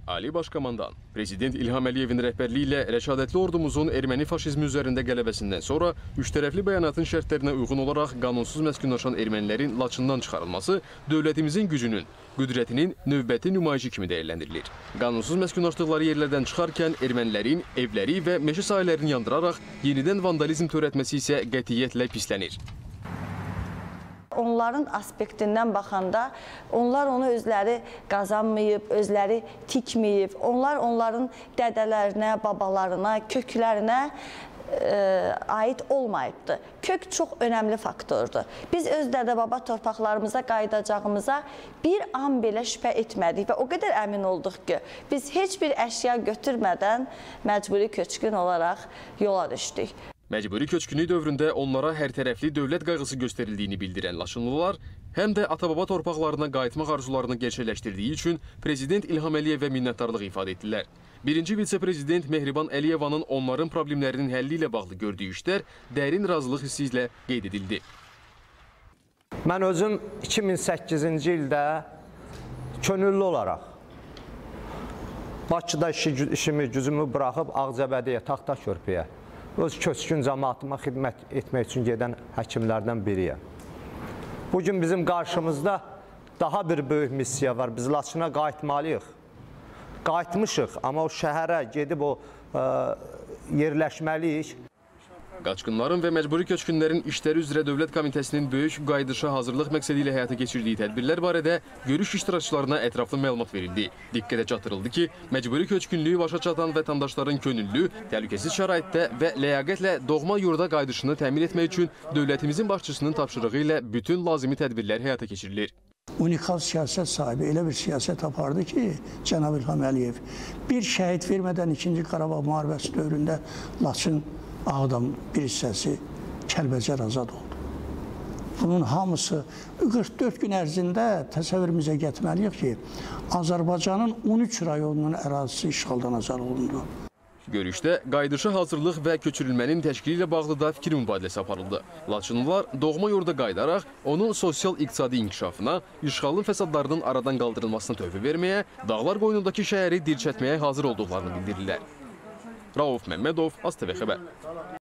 Ali Başkomandan, Prezident İlham Əliyevin rəhbərliyi ilə rəşadətli ordumuzun erməni faşizmi üzərində qələbəsindən sonra üç tərəfli bəyanatın şərtlərinə uyğun olaraq qanunsuz məskunlaşan ermənilərin Laçından çıxarılması dövlətimizin gücünün, qüdrətinin növbəti nümayişi kimi dəyərləndirilir. Qanunsuz məskunlaşdıqları yerlərdən çıxarkən ermənilərin evləri və meşə sahələrini yandıraraq yenidən vandalizm törətməsi isə qətiyyətlə pislənir. Onların aspektindən baxanda, onlar onu özləri qazanmayıb, özləri tikməyib, onlar onların dədələrinə, babalarına, köklərinə aid olmayıbdır. Kök çox önəmli faktordur. Biz öz dədə-baba torpaqlarımıza qayıdacağımıza bir an belə şübhə etmədik və o qədər əmin olduq ki, biz heç bir əşya götürmədən məcburi köçkün olaraq yola düşdük. Məcburi köçkünlük dövründə onlara hər tərəfli dövlət qayğısı göstərildiyini bildirən Laçınlılar, həm də ata-baba torpaqlarına qayıtmaq arzularını gerçəkləşdirdiyi üçün Prezident İlham Əliyevə minnətdarlıq ifadə etdilər. Birinci vitse-prezident Mehriban Əliyevanın onların problemlərinin həlli ilə bağlı gördüyü işlər dərin razılıq hissi ilə qeyd edildi. Mən özüm 2008-ci ildə könüllü olaraq Bakıda işimi, gücümü buraxıb Ağcabədiyə, Taxta Körpüyə öz köçkün cəmaətimə xidmət etmək üçün gedən həkimlərdən biriyəm. Bugün bizim qarşımızda daha bir böyük missiya var. Biz Laçına qayıtmalıyıq. Qayıtmışıq, amma o şəhərə gedib o yerləşməliyik. Qaçqınların və məcburi köçkünlərin işləri üzrə Dövlət Komitəsinin böyük qayıdışa hazırlıq məqsədi ilə həyata keçirdiyi tədbirlər barədə görüş iştirakçılarına ətraflı məlumat verildi. Diqqətə çatdırıldı ki, məcburi köçkünlüyü başa çatan vətəndaşların könüllü, təhlükəsiz şəraitdə və ləyaqətlə doğma yurda qayıdışını təmin etmək üçün dövlətimizin başçısının tapşırığı ilə bütün lazımi tədbirlər həyata keçirilir. Unikal siyasət sahibi elə bir siyasət apardı ki, Cənab İlham Əliyev bir şəhid vermədən 2-ci Qarabağ müharibəsi dövründə Laçın Ağdam bir hissəsi Kəlbəcər azad oldu. Bunun hamısı 44 gün ərzində təsəvvürümüzə gətirməliyik ki, Azərbaycanın 13 rayonunun ərazisi işğaldan azad olundu. Görüşdə qayıdışa hazırlıq və köçürülmənin təşkili ilə bağlı da fikir mübadiləsi aparıldı. Laçınlılar doğma yurda qayıdaraq onun sosial-iqtisadi inkişafına, işğalın fəsadlarının aradan qaldırılmasına töhfə verməyə, dağlar qoynundakı şəhəri dirçətməyə hazır olduqlarını bildirirlər. Rauf Məmmədov, AzTV xəbər.